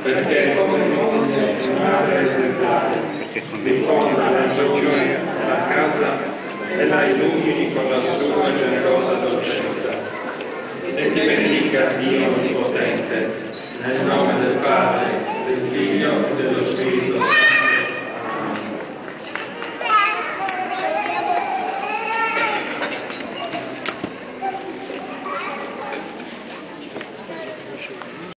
perché come noi madre esemplare, diffonda la gioia la casa e la illumini con la sua generosa dolcezza. E ti benedica Dio Onnipotente, nel nome del Padre, del Figlio e dello Spirito Santo.